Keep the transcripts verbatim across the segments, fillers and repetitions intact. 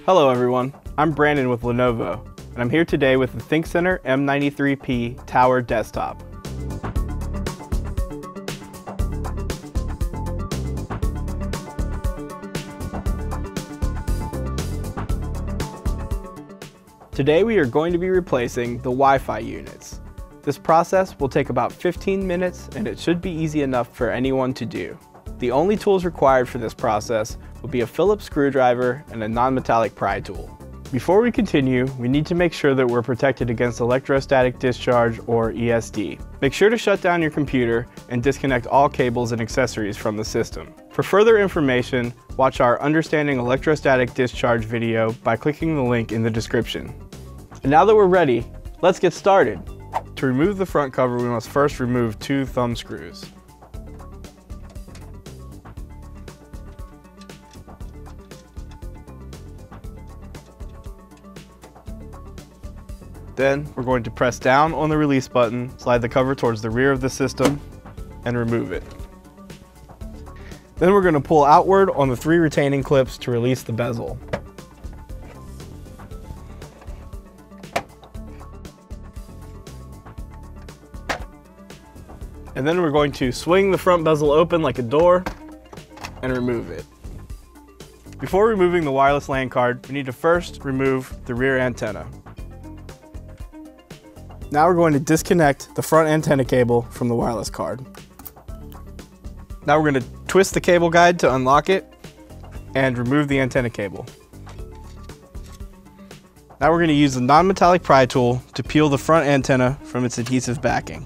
Hello everyone, I'm Brandon with Lenovo, and I'm here today with the ThinkCentre M ninety-three P Tower Desktop. Today we are going to be replacing the Wi-Fi units. This process will take about fifteen minutes and it should be easy enough for anyone to do. The only tools required for this process will be a Phillips screwdriver and a non-metallic pry tool. Before we continue, we need to make sure that we're protected against electrostatic discharge or E S D. Make sure to shut down your computer and disconnect all cables and accessories from the system. For further information, watch our Understanding Electrostatic Discharge video by clicking the link in the description. And now that we're ready, let's get started. To remove the front cover, we must first remove two thumb screws. Then we're going to press down on the release button, slide the cover towards the rear of the system, and remove it. Then we're going to pull outward on the three retaining clips to release the bezel. And then we're going to swing the front bezel open like a door and remove it. Before removing the wireless LAN card, we need to first remove the rear antenna. Now we're going to disconnect the front antenna cable from the wireless card. Now we're going to twist the cable guide to unlock it and remove the antenna cable. Now we're going to use the non-metallic pry tool to peel the front antenna from its adhesive backing.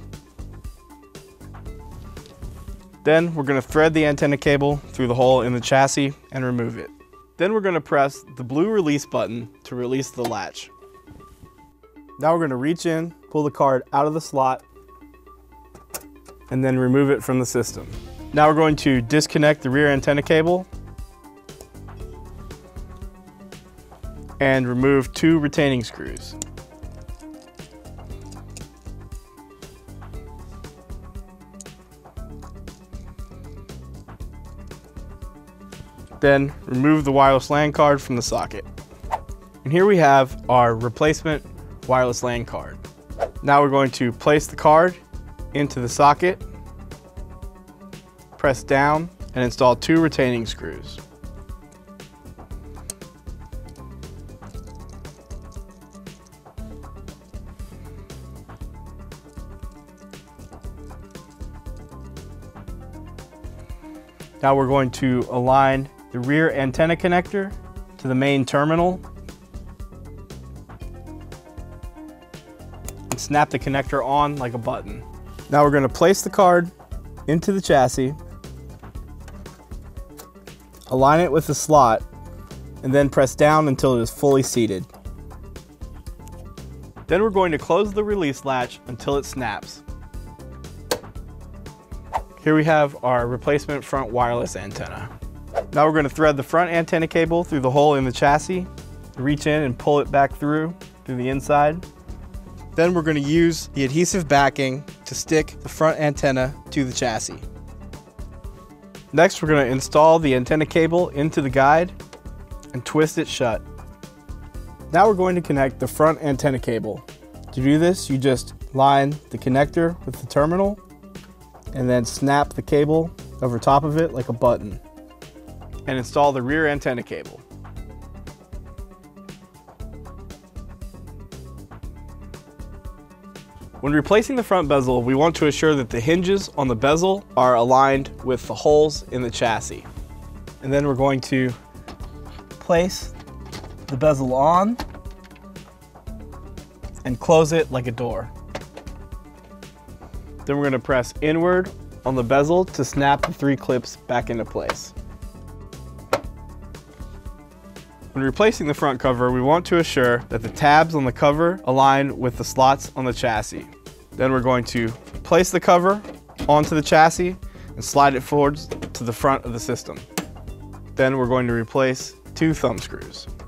Then we're going to thread the antenna cable through the hole in the chassis and remove it. Then we're going to press the blue release button to release the latch. Now we're going to reach in, pull the card out of the slot, and then remove it from the system. Now we're going to disconnect the rear antenna cable and remove two retaining screws. Then remove the wireless LAN card from the socket. And here we have our replacement wireless LAN card. Now we're going to place the card into the socket, press down, and install two retaining screws. Now we're going to align the rear antenna connector to the main terminal and snap the connector on like a button. Now we're going to place the card into the chassis, align it with the slot, and then press down until it is fully seated. Then we're going to close the release latch until it snaps. Here we have our replacement front wireless antenna. Now we're going to thread the front antenna cable through the hole in the chassis, reach in and pull it back through, through the inside. Then we're going to use the adhesive backing to stick the front antenna to the chassis. Next, we're going to install the antenna cable into the guide and twist it shut. Now we're going to connect the front antenna cable. To do this, you just line the connector with the terminal and then snap the cable over top of it like a button and install the rear antenna cable. When replacing the front bezel, we want to assure that the hinges on the bezel are aligned with the holes in the chassis. And then we're going to place the bezel on and close it like a door. Then we're going to press inward on the bezel to snap the three clips back into place. When replacing the front cover, we want to assure that the tabs on the cover align with the slots on the chassis. Then we're going to place the cover onto the chassis and slide it forwards to the front of the system. Then we're going to replace two thumb screws.